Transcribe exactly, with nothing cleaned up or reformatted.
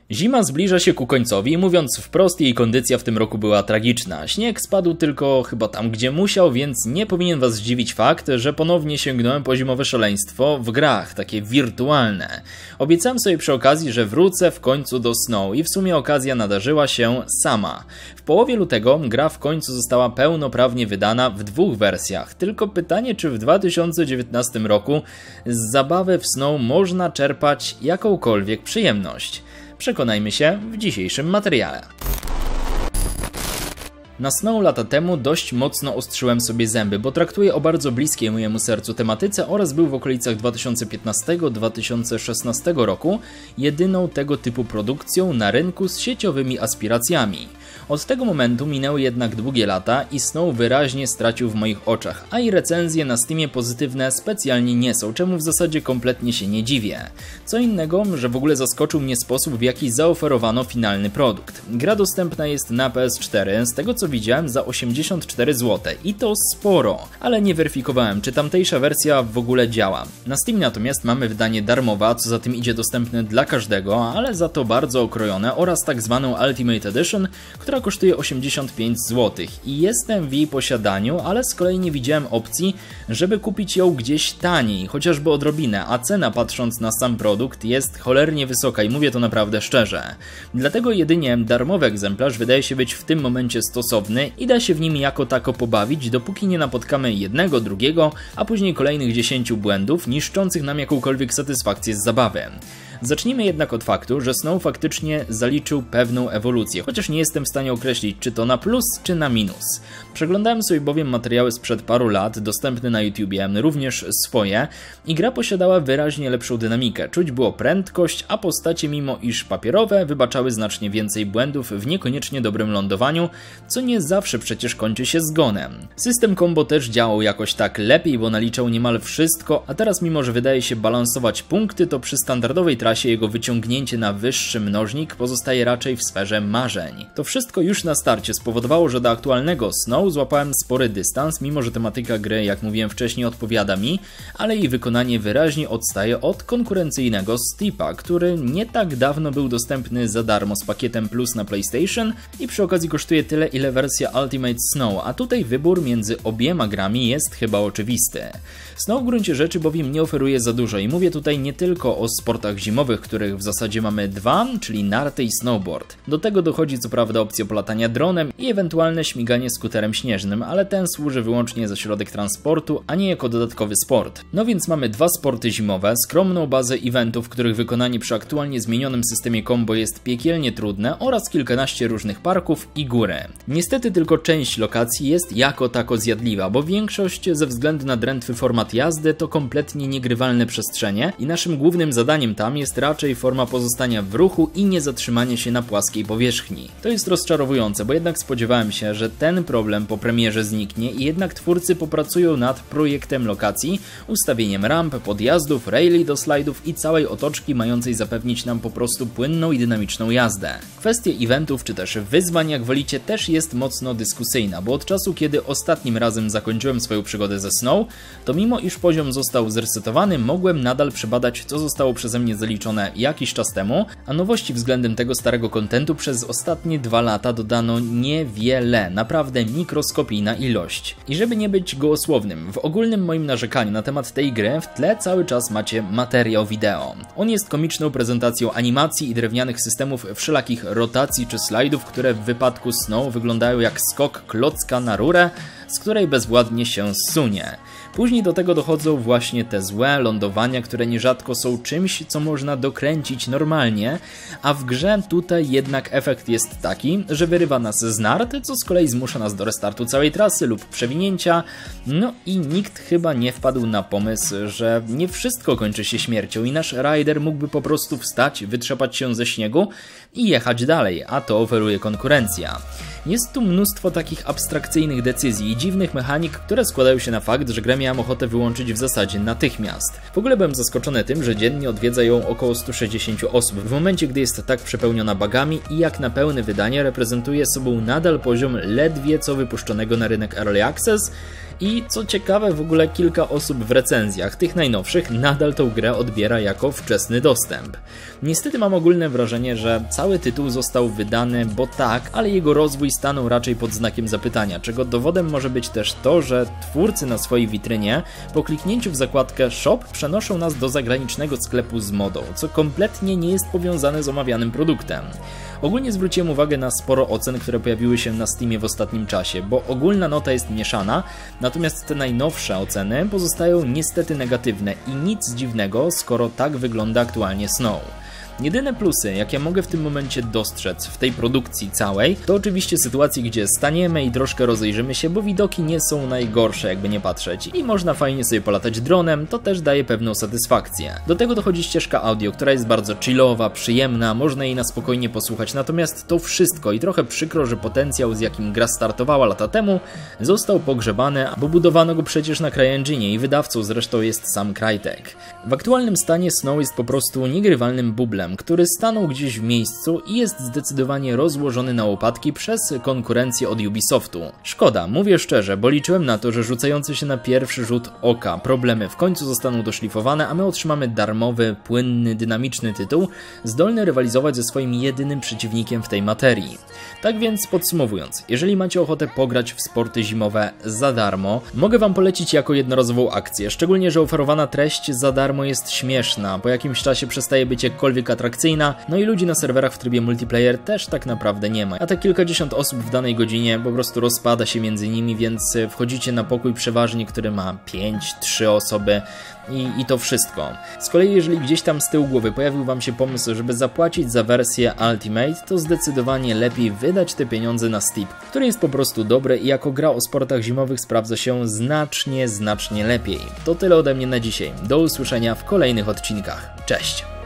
Zima zbliża się ku końcowi i mówiąc wprost, jej kondycja w tym roku była tragiczna. Śnieg spadł tylko chyba tam, gdzie musiał, więc nie powinien was zdziwić fakt, że ponownie sięgnąłem po zimowe szaleństwo w grach, takie wirtualne. Obiecałem sobie przy okazji, że wrócę w końcu do Snow i w sumie okazja nadarzyła się sama. W połowie lutego gra w końcu została pełnoprawnie wydana w dwóch wersjach, tylko pytanie, czy w dwa tysiące dziewiętnastym roku z zabawy w Snow można czerpać jakąkolwiek przyjemność. Przekonajmy się w dzisiejszym materiale. Na Snow lata temu dość mocno ostrzyłem sobie zęby, bo traktuję o bardzo bliskiej mojemu sercu tematyce oraz był w okolicach dwa tysiące piętnastego do dwa tysiące szesnastego roku jedyną tego typu produkcją na rynku z sieciowymi aspiracjami. Od tego momentu minęły jednak długie lata i Snow wyraźnie stracił w moich oczach, a i recenzje na Steamie pozytywne specjalnie nie są, czemu w zasadzie kompletnie się nie dziwię. Co innego, że w ogóle zaskoczył mnie sposób, w jaki zaoferowano finalny produkt. Gra dostępna jest na P S cztery, z tego co widziałem za osiemdziesiąt cztery złote i to sporo, ale nie weryfikowałem, czy tamtejsza wersja w ogóle działa. Na Steam natomiast mamy wydanie darmowe, a co za tym idzie dostępne dla każdego, ale za to bardzo okrojone oraz tak zwaną Ultimate Edition, która kosztuje osiemdziesiąt pięć złotych i jestem w jej posiadaniu, ale z kolei nie widziałem opcji, żeby kupić ją gdzieś taniej, chociażby odrobinę, a cena patrząc na sam produkt jest cholernie wysoka i mówię to naprawdę szczerze. Dlatego jedynie darmowy egzemplarz wydaje się być w tym momencie stosowny i da się w nim jako tako pobawić, dopóki nie napotkamy jednego, drugiego, a później kolejnych dziesięciu błędów niszczących nam jakąkolwiek satysfakcję z zabawy. Zacznijmy jednak od faktu, że Snow faktycznie zaliczył pewną ewolucję, chociaż nie jestem w stanie określić, czy to na plus, czy na minus. Przeglądałem sobie bowiem materiały sprzed paru lat, dostępne na YouTubie, również swoje, i gra posiadała wyraźnie lepszą dynamikę. Czuć było prędkość, a postacie, mimo iż papierowe, wybaczały znacznie więcej błędów w niekoniecznie dobrym lądowaniu, co nie zawsze przecież kończy się zgonem. System combo też działał jakoś tak lepiej, bo naliczał niemal wszystko, a teraz mimo, że wydaje się balansować punkty, to przy standardowej trasie jego wyciągnięcie na wyższy mnożnik pozostaje raczej w sferze marzeń. To wszystko już na starcie spowodowało, że do aktualnego Snow złapałem spory dystans, mimo że tematyka gry, jak mówiłem wcześniej, odpowiada mi, ale jej wykonanie wyraźnie odstaje od konkurencyjnego Steepa, który nie tak dawno był dostępny za darmo z pakietem Plus na PlayStation i przy okazji kosztuje tyle, ile wersja Ultimate Snow, a tutaj wybór między obiema grami jest chyba oczywisty. Snow w gruncie rzeczy bowiem nie oferuje za dużo i mówię tutaj nie tylko o sportach zimowych, których w zasadzie mamy dwa, czyli narty i snowboard. Do tego dochodzi co prawda opcja polatania dronem i ewentualne śmiganie skuterem śnieżnym, ale ten służy wyłącznie za środek transportu, a nie jako dodatkowy sport. No więc mamy dwa sporty zimowe, skromną bazę eventów, których wykonanie przy aktualnie zmienionym systemie combo jest piekielnie trudne oraz kilkanaście różnych parków i góry. Niestety tylko część lokacji jest jako tako zjadliwa, bo większość ze względu na drętwy format jazdy to kompletnie niegrywalne przestrzenie i naszym głównym zadaniem tam jest raczej forma pozostania w ruchu i nie zatrzymanie się na płaskiej powierzchni. To jest rozczarowujące, bo jednak spodziewałem się, że ten problem po premierze zniknie i jednak twórcy popracują nad projektem lokacji, ustawieniem ramp, podjazdów, raili do slajdów i całej otoczki mającej zapewnić nam po prostu płynną i dynamiczną jazdę. Kwestia eventów czy też wyzwań, jak wolicie, też jest mocno dyskusyjna, bo od czasu, kiedy ostatnim razem zakończyłem swoją przygodę ze Snow, to mimo iż poziom został zresetowany, mogłem nadal przebadać, co zostało przeze mnie zaliczone jakiś czas temu, a nowości względem tego starego kontentu przez ostatnie dwa lata dodano niewiele, naprawdę mikroskopijna ilość. I żeby nie być gołosłownym, w ogólnym moim narzekaniu na temat tej gry w tle cały czas macie materiał wideo. On jest komiczną prezentacją animacji i drewnianych systemów wszelakich rotacji czy slajdów, które w wypadku Snow wyglądają jak skok klocka na rurę, z której bezwładnie się zsunie. Później do tego dochodzą właśnie te złe lądowania, które nierzadko są czymś, co można dokręcić normalnie, a w grze tutaj jednak efekt jest taki, że wyrywa nas z nart, co z kolei zmusza nas do restartu całej trasy lub przewinięcia, no i nikt chyba nie wpadł na pomysł, że nie wszystko kończy się śmiercią i nasz rider mógłby po prostu wstać, wytrzepać się ze śniegu i jechać dalej, a to oferuje konkurencja. Jest tu mnóstwo takich abstrakcyjnych decyzji i dziwnych mechanik, które składają się na fakt, że grę miałem ochotę wyłączyć w zasadzie natychmiast. W ogóle byłem zaskoczony tym, że dziennie odwiedza ją około stu sześćdziesięciu osób, w momencie gdy jest tak przepełniona bugami i jak na pełne wydanie reprezentuje sobą nadal poziom ledwie co wypuszczonego na rynek Early Access I co ciekawe, w ogóle kilka osób w recenzjach, tych najnowszych, nadal tą grę odbiera jako wczesny dostęp. Niestety mam ogólne wrażenie, że cały tytuł został wydany, bo tak, ale jego rozwój stanął raczej pod znakiem zapytania, czego dowodem może być też to, że twórcy na swojej witrynie po kliknięciu w zakładkę Shop przenoszą nas do zagranicznego sklepu z modą, co kompletnie nie jest powiązane z omawianym produktem. Ogólnie zwróciłem uwagę na sporo ocen, które pojawiły się na Steamie w ostatnim czasie, bo ogólna nota jest mieszana, natomiast te najnowsze oceny pozostają niestety negatywne i nic dziwnego, skoro tak wygląda aktualnie Snow. Jedyne plusy, jakie mogę w tym momencie dostrzec w tej produkcji całej, to oczywiście sytuacje, gdzie staniemy i troszkę rozejrzymy się, bo widoki nie są najgorsze, jakby nie patrzeć, i można fajnie sobie polatać dronem, to też daje pewną satysfakcję. Do tego dochodzi ścieżka audio, która jest bardzo chillowa, przyjemna, można jej na spokojnie posłuchać, natomiast to wszystko i trochę przykro, że potencjał, z jakim gra startowała lata temu, został pogrzebany, bo budowano go przecież na CryEngine i wydawcą zresztą jest sam Crytek. W aktualnym stanie Snow jest po prostu niegrywalnym bublem, który stanął gdzieś w miejscu i jest zdecydowanie rozłożony na łopatki przez konkurencję od Ubisoftu. Szkoda, mówię szczerze, bo liczyłem na to, że rzucające się na pierwszy rzut oka problemy w końcu zostaną doszlifowane, a my otrzymamy darmowy, płynny, dynamiczny tytuł, zdolny rywalizować ze swoim jedynym przeciwnikiem w tej materii. Tak więc podsumowując, jeżeli macie ochotę pograć w sporty zimowe za darmo, mogę wam polecić jako jednorazową akcję, szczególnie, że oferowana treść za darmo jest śmieszna, po jakimś czasie przestaje być jakkolwiek atrakcyjna, no i ludzi na serwerach w trybie multiplayer też tak naprawdę nie ma, a te kilkadziesiąt osób w danej godzinie po prostu rozpada się między nimi, więc wchodzicie na pokój przeważnie, który ma pięć trzy osoby i, i to wszystko. Z kolei jeżeli gdzieś tam z tyłu głowy pojawił wam się pomysł, żeby zapłacić za wersję Ultimate, to zdecydowanie lepiej wydać te pieniądze na Steep, który jest po prostu dobry i jako gra o sportach zimowych sprawdza się znacznie, znacznie lepiej. To tyle ode mnie na dzisiaj. Do usłyszenia w kolejnych odcinkach. Cześć!